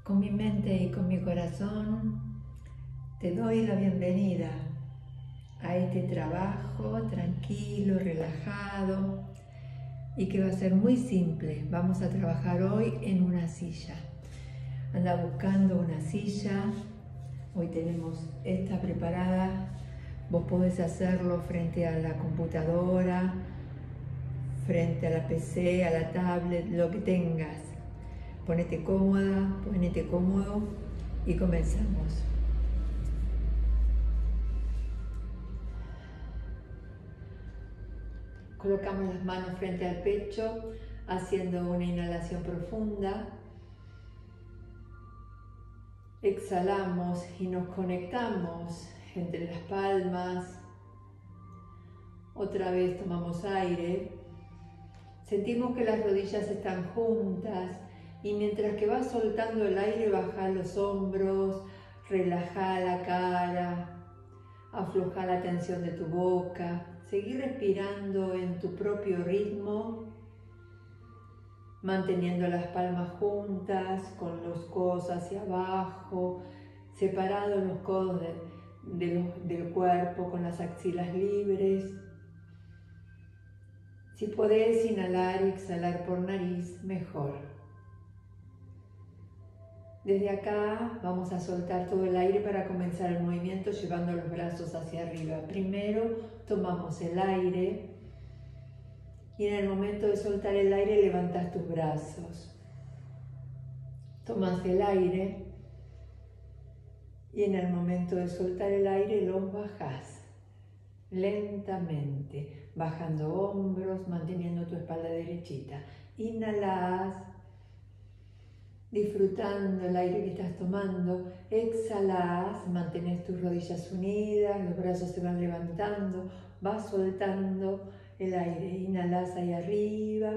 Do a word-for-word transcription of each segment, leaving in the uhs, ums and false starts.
Con mi mente y con mi corazón te doy la bienvenida a este trabajo tranquilo, relajado y que va a ser muy simple. Vamos a trabajar hoy en una silla. Anda buscando una silla. Hoy tenemos esta preparada. Vos podés hacerlo frente a la computadora, frente a la P C, a la tablet, lo que tengas. Ponete cómoda, ponete cómodo y comenzamos. Colocamos las manos frente al pecho, haciendo una inhalación profunda. Exhalamos y nos conectamos entre las palmas. Otra vez tomamos aire. Sentimos que las rodillas están juntas. Y mientras que vas soltando el aire, baja los hombros, relaja la cara, afloja la tensión de tu boca. Seguí respirando en tu propio ritmo, manteniendo las palmas juntas, con los codos hacia abajo, separados los codos de, de los, del cuerpo, con las axilas libres. Si podés inhalar y exhalar por nariz, mejor. Desde acá vamos a soltar todo el aire para comenzar el movimiento llevando los brazos hacia arriba. Primero tomamos el aire y en el momento de soltar el aire levantas tus brazos. Tomas el aire y en el momento de soltar el aire los bajás lentamente, bajando hombros, manteniendo tu espalda derechita. Inhalás, disfrutando el aire que estás tomando. Exhalás, mantienes tus rodillas unidas, los brazos se van levantando, vas soltando el aire. Inhalás ahí arriba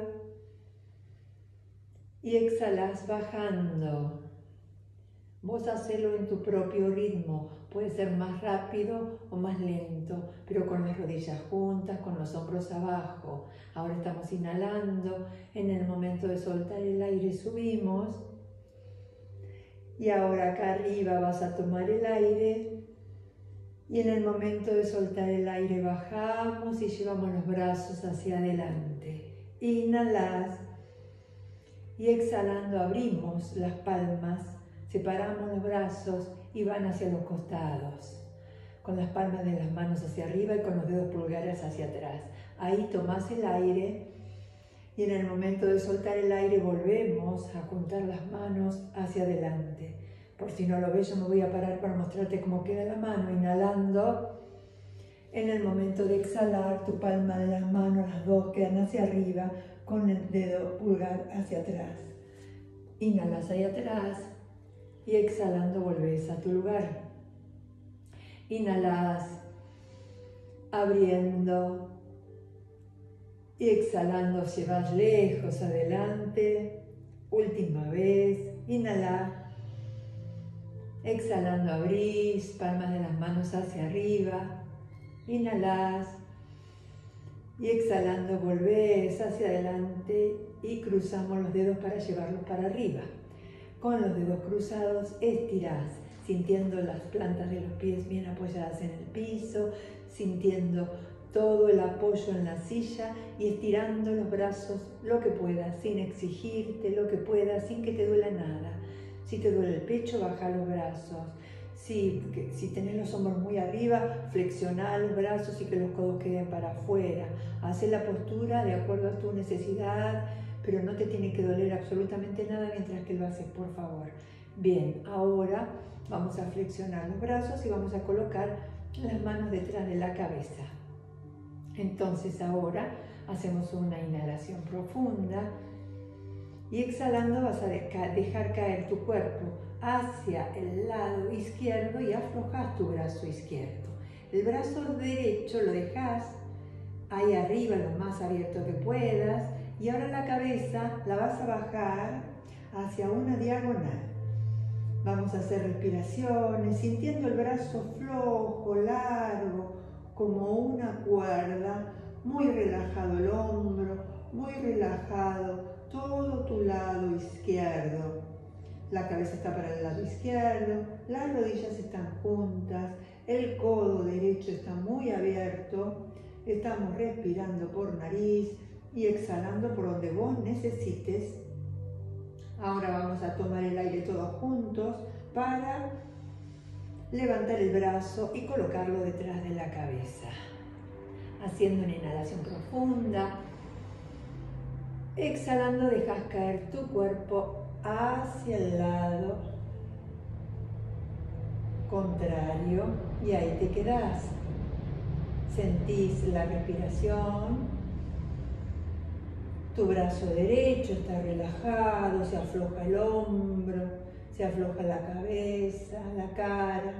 y exhalás bajando. Vos hacelo en tu propio ritmo, puede ser más rápido o más lento, pero con las rodillas juntas, con los hombros abajo. Ahora estamos inhalando, en el momento de soltar el aire subimos. Y ahora acá arriba vas a tomar el aire y en el momento de soltar el aire bajamos y llevamos los brazos hacia adelante. Inhalás y exhalando abrimos las palmas, separamos los brazos y van hacia los costados, con las palmas de las manos hacia arriba y con los dedos pulgares hacia atrás. Ahí tomás el aire. Y en el momento de soltar el aire volvemos a juntar las manos hacia adelante. Por si no lo ves, yo me voy a parar para mostrarte cómo queda la mano. Inhalando. En el momento de exhalar, tu palma de las manos, las dos, quedan hacia arriba con el dedo pulgar hacia atrás. Inhalas hacia atrás y exhalando volvés a tu lugar. Inhalas, abriendo. Y exhalando llevas lejos adelante. Última vez. Inhala. Exhalando abrís, palmas de las manos hacia arriba. Inhalás. Y exhalando volvés hacia adelante y cruzamos los dedos para llevarlos para arriba. Con los dedos cruzados estirás, sintiendo las plantas de los pies bien apoyadas en el piso, sintiendo todo el apoyo en la silla y estirando los brazos lo que puedas, sin exigirte, lo que puedas, sin que te duela nada. Si te duele el pecho, baja los brazos. Si, si tenés los hombros muy arriba, flexioná los brazos y que los codos queden para afuera. Haz la postura de acuerdo a tu necesidad, pero no te tiene que doler absolutamente nada mientras que lo haces, por favor. Bien, ahora vamos a flexionar los brazos y vamos a colocar las manos detrás de la cabeza. Entonces ahora hacemos una inhalación profunda y exhalando vas a dejar caer tu cuerpo hacia el lado izquierdo y aflojas tu brazo izquierdo. El brazo derecho lo dejas ahí arriba lo más abierto que puedas y ahora la cabeza la vas a bajar hacia una diagonal. Vamos a hacer respiraciones sintiendo el brazo flojo, largo, como una cuerda, muy relajado el hombro, muy relajado todo tu lado izquierdo. la cabeza está para el lado izquierdo, las rodillas están juntas, el codo derecho está muy abierto, estamos respirando por nariz y exhalando por donde vos necesites. Ahora vamos a tomar el aire todos juntos para levantar el brazo y colocarlo detrás de la cabeza. Haciendo una inhalación profunda. Exhalando dejas caer tu cuerpo hacia el lado contrario y ahí te quedás. Sentís la respiración. Tu brazo derecho está relajado, se afloja el hombro, se afloja la cabeza, la cara.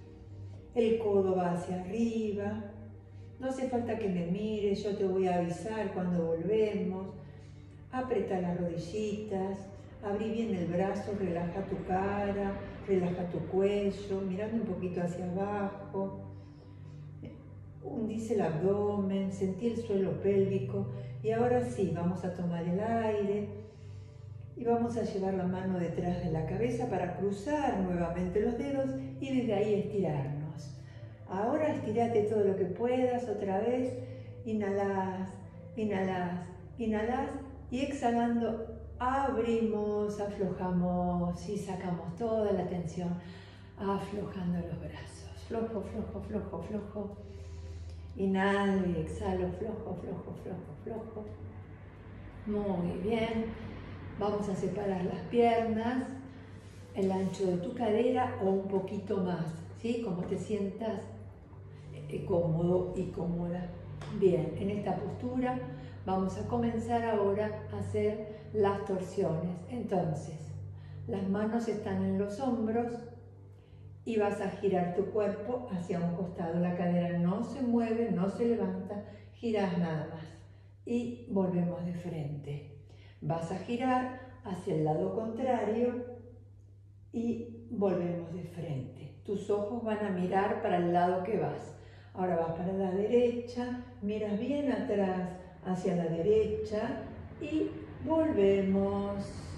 El codo va hacia arriba. No hace falta que me mires, yo te voy a avisar cuando volvemos. Apreta las rodillitas, abrí bien el brazo, relaja tu cara, relaja tu cuello, mirando un poquito hacia abajo. Hundís el abdomen, sentí el suelo pélvico y ahora sí, vamos a tomar el aire y vamos a llevar la mano detrás de la cabeza para cruzar nuevamente los dedos y desde ahí estirarnos. Ahora estirate todo lo que puedas, otra vez, inhalás, inhalás, inhalás y exhalando abrimos, aflojamos y sacamos toda la tensión, aflojando los brazos, flojo, flojo, flojo, flojo. Inhalo y exhalo, flojo, flojo, flojo, flojo. Muy bien. Vamos a separar las piernas, el ancho de tu cadera o un poquito más, ¿sí? Como te sientas eh, cómodo y cómoda. Bien, en esta postura vamos a comenzar ahora a hacer las torsiones. Entonces, las manos están en los hombros y vas a girar tu cuerpo hacia un costado. La cadera no se mueve, no se levanta, girás nada más. Y volvemos de frente. Vas a girar hacia el lado contrario y volvemos de frente. Tus ojos van a mirar para el lado que vas. Ahora vas para la derecha, miras bien atrás hacia la derecha y volvemos.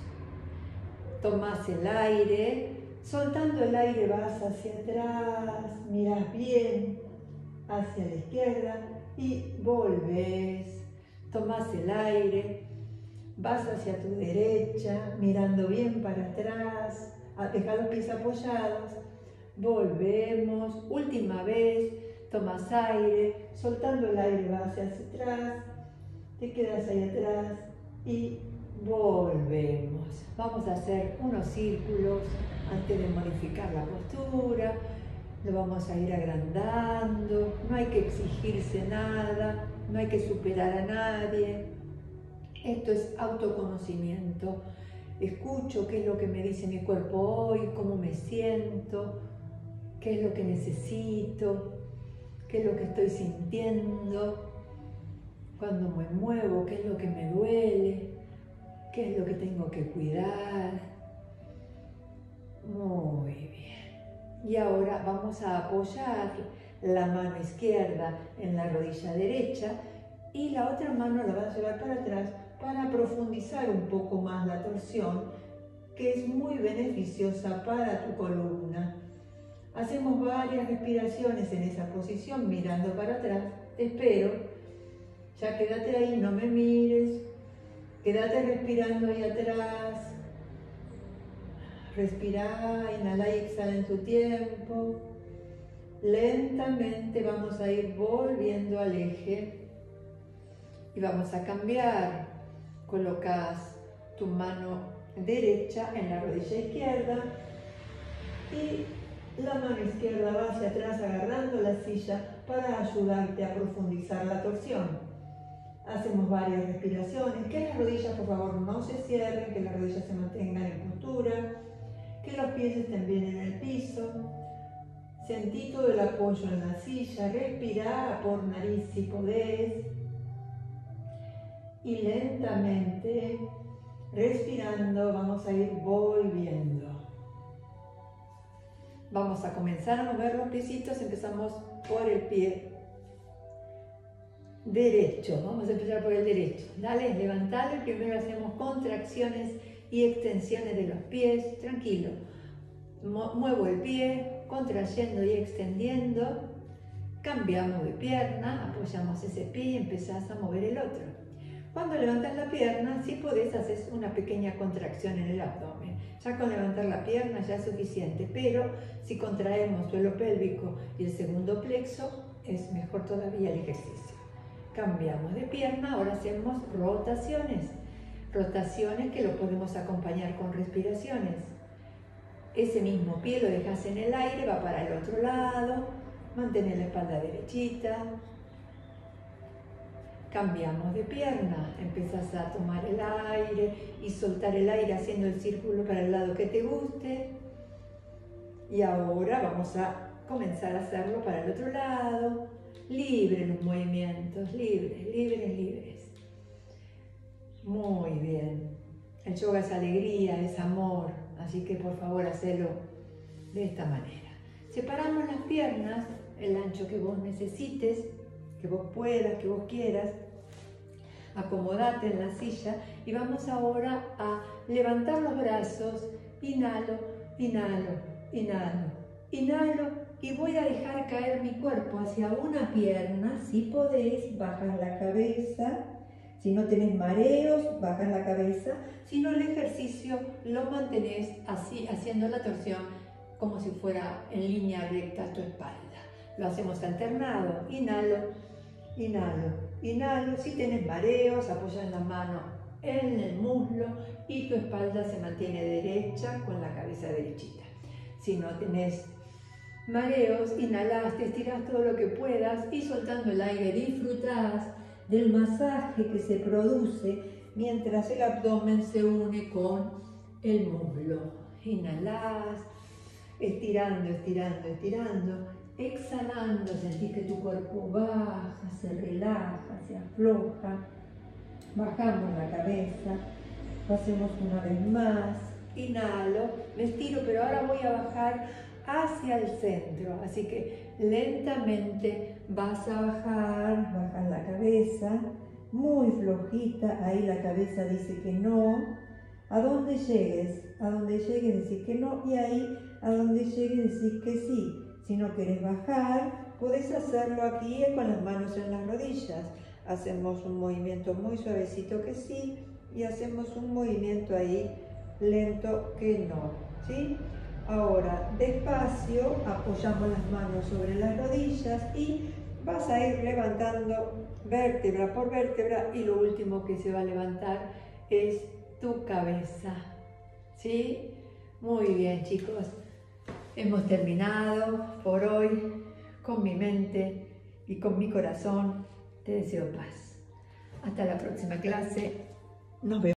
Tomás el aire. Soltando el aire vas hacia atrás, miras bien hacia la izquierda y volves. Tomás el aire, vas hacia tu derecha, mirando bien para atrás, deja los pies apoyados, volvemos. Última vez, tomas aire, soltando el aire vas hacia atrás, te quedas ahí atrás y volvemos. Vamos a hacer unos círculos antes de modificar la postura. Lo vamos a ir agrandando. No hay que exigirse nada, no hay que superar a nadie. Esto es autoconocimiento. Escucho qué es lo que me dice mi cuerpo hoy, cómo me siento, qué es lo que necesito, qué es lo que estoy sintiendo, cuando me muevo, qué es lo que me duele, qué es lo que tengo que cuidar. Muy bien. Y ahora vamos a apoyar la mano izquierda en la rodilla derecha y la otra mano la vas a llevar para atrás para profundizar un poco más la torsión, que es muy beneficiosa para tu columna. Hacemos varias respiraciones en esa posición mirando para atrás. Te espero. Ya quédate ahí, no me mires. Quédate respirando ahí atrás. Respira, inhala y exhala en tu tiempo. Lentamente vamos a ir volviendo al eje y vamos a cambiar. Colocas tu mano derecha en la rodilla izquierda y la mano izquierda va hacia atrás agarrando la silla para ayudarte a profundizar la torsión. Hacemos varias respiraciones. Que las rodillas por favor no se cierren, que las rodillas se mantengan en postura, que los pies estén bien en el piso. Sentí todo el apoyo en la silla, respirá por nariz si podés. Y lentamente, respirando, vamos a ir volviendo. Vamos a comenzar a mover los piecitos. Empezamos por el pie derecho. Vamos a empezar por el derecho. Dale, levantale. Primero hacemos contracciones y extensiones de los pies, tranquilo. Muevo el pie, contrayendo y extendiendo, cambiamos de pierna, apoyamos ese pie y empezás a mover el otro. Cuando levantas la pierna, si podés, haces una pequeña contracción en el abdomen. Ya con levantar la pierna ya es suficiente, pero si contraemos suelo pélvico y el segundo plexo, es mejor todavía el ejercicio. Cambiamos de pierna, ahora hacemos rotaciones. Rotaciones que lo podemos acompañar con respiraciones. Ese mismo pie lo dejas en el aire, va para el otro lado, mantén la espalda derechita. Cambiamos de pierna, empezás a tomar el aire y soltar el aire haciendo el círculo para el lado que te guste. Y ahora vamos a comenzar a hacerlo para el otro lado. Libres los movimientos, libres, libres, libres. Muy bien. El yoga es alegría, es amor, así que por favor hacelo de esta manera. Separamos las piernas, el ancho que vos necesites, que vos puedas, que vos quieras. Acomodate en la silla y vamos ahora a levantar los brazos. Inhalo, inhalo, inhalo, inhalo y voy a dejar caer mi cuerpo hacia una pierna. Si podés, bajas la cabeza. Si no tenés mareos, bajas la cabeza. Si no, el ejercicio lo mantenés así, haciendo la torsión como si fuera en línea recta tu espalda. Lo hacemos alternado. Inhalo, inhalo, inhalo. Si tenés mareos, apoyas la mano en el muslo y tu espalda se mantiene derecha con la cabeza derechita. Si no tenés mareos, inhalás, te estirás todo lo que puedas y soltando el aire disfrutás del masaje que se produce mientras el abdomen se une con el muslo. Inhalás, estirando, estirando, estirando, exhalando, sentís que tu cuerpo baja, se relaja, se afloja. Bajamos la cabeza, lo hacemos una vez más. Inhalo, me estiro, pero ahora voy a bajar hacia el centro, así que lentamente vas a bajar, bajas la cabeza, muy flojita, ahí la cabeza dice que no, a donde llegues, a donde llegues decís que no, y ahí a donde llegues decís que sí. Si no querés bajar, podés hacerlo aquí con las manos en las rodillas, hacemos un movimiento muy suavecito que sí, y hacemos un movimiento ahí lento que no, ¿sí? Ahora, despacio, apoyamos las manos sobre las rodillas y vas a ir levantando vértebra por vértebra y lo último que se va a levantar es tu cabeza, ¿sí? Muy bien, chicos. Hemos terminado por hoy. Con mi mente y con mi corazón te deseo paz. Hasta la próxima clase. Nos vemos.